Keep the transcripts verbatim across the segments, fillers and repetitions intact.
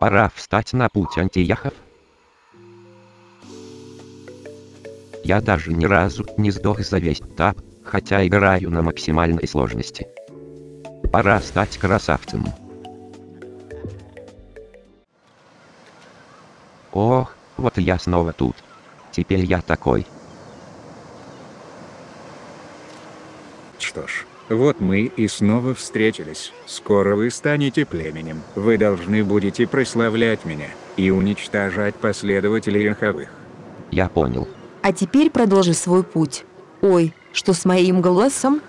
Пора встать на путь антияхов. Я даже ни разу не сдох за весь этап, хотя играю на максимальной сложности. Пора стать красавцем. Ох, вот я снова тут. Теперь я такой. Что ж, вот мы и снова встретились. Скоро вы станете племенем. Вы должны будете прославлять меня и уничтожать последователей Яховых. Я понял. А теперь продолжи свой путь. Ой, что с моим голосом?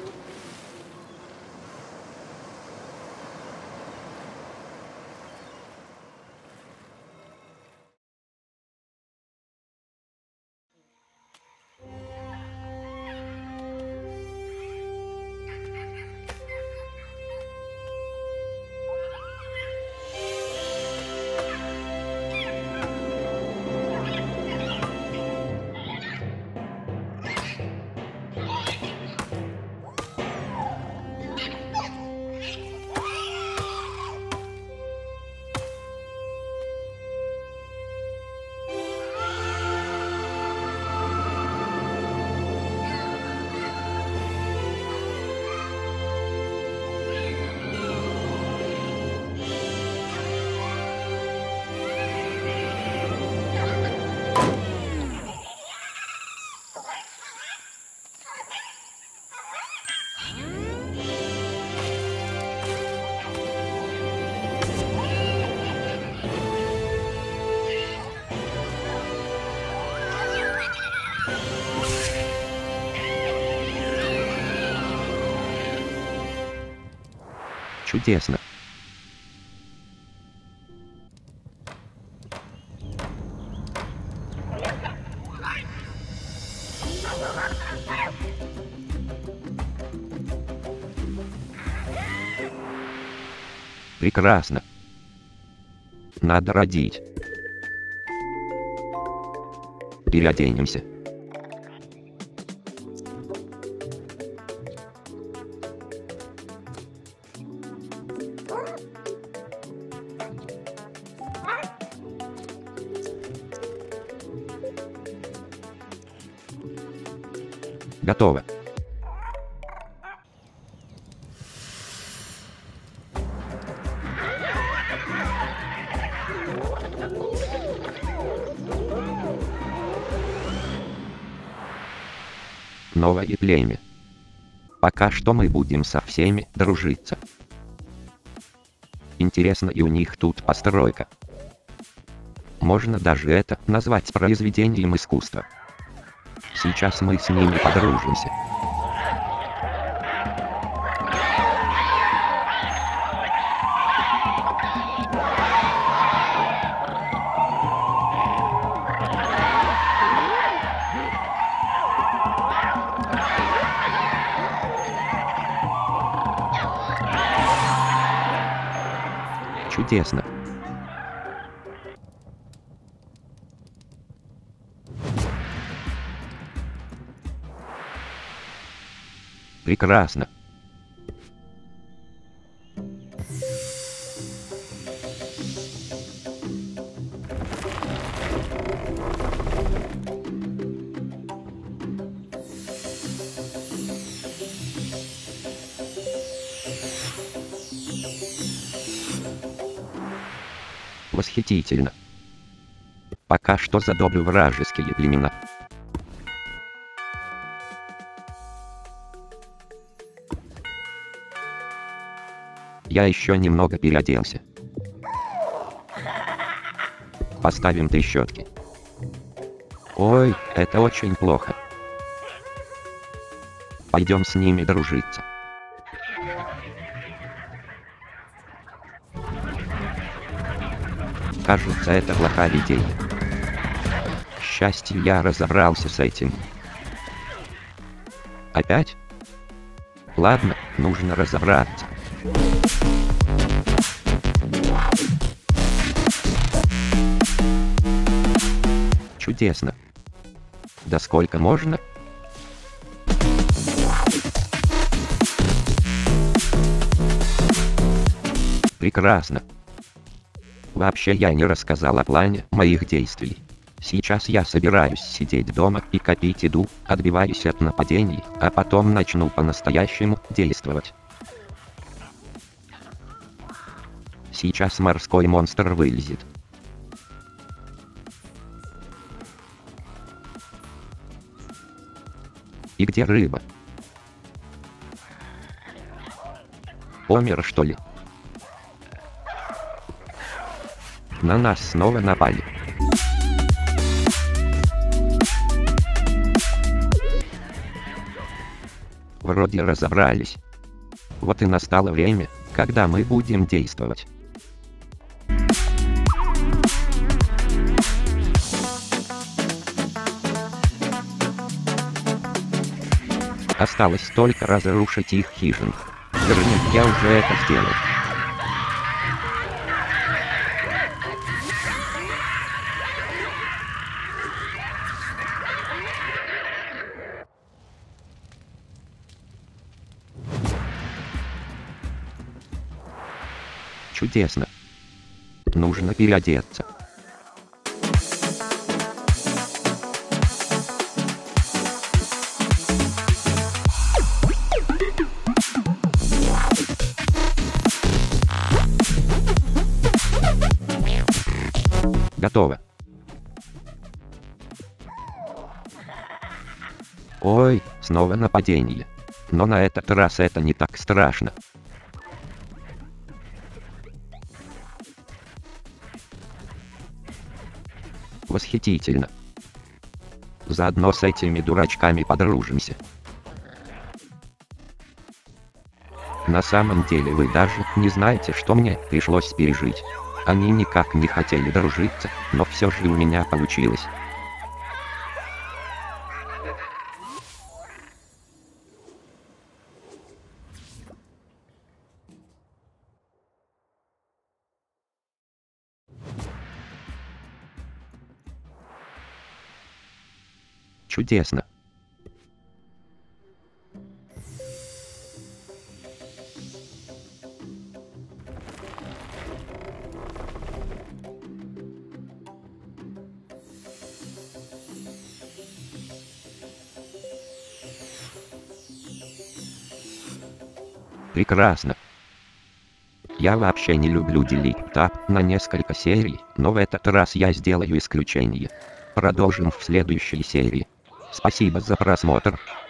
Чудесно. Прекрасно. Надо родить. Переоденемся. Готово. Новое племя. Пока что мы будем со всеми дружиться. Интересно, и у них тут постройка. Можно даже это назвать произведением искусства. Сейчас мы с ними подружимся. Чудесно. Прекрасно. Восхитительно. Пока что задобрю вражеские племена. Я еще немного переоделся. Поставим трещотки. Ой, это очень плохо. Пойдем с ними дружиться. Кажется, это плохая идея. К счастью, я разобрался с этим. Опять? Ладно, нужно разобраться. Чудесно. Да сколько можно? Прекрасно. Вообще я не рассказал о плане моих действий. Сейчас я собираюсь сидеть дома и копить еду, отбиваюсь от нападений, а потом начну по-настоящему действовать. Сейчас морской монстр вылезет. И где рыба? Помер, что ли? На нас снова напали. Вроде разобрались. Вот и настало время, когда мы будем действовать. Осталось только разрушить их хижин. Вернее, я уже это сделал. Чудесно. Нужно переодеться. Готово. Ой, снова нападение. Но на этот раз это не так страшно. Восхитительно. Заодно с этими дурачками подружимся. На самом деле вы даже не знаете, что мне пришлось пережить. Они никак не хотели дружиться, но все же у меня получилось. Чудесно. Прекрасно. Я вообще не люблю делить этап на несколько серий, но в этот раз я сделаю исключение. Продолжим в следующей серии. Спасибо за просмотр.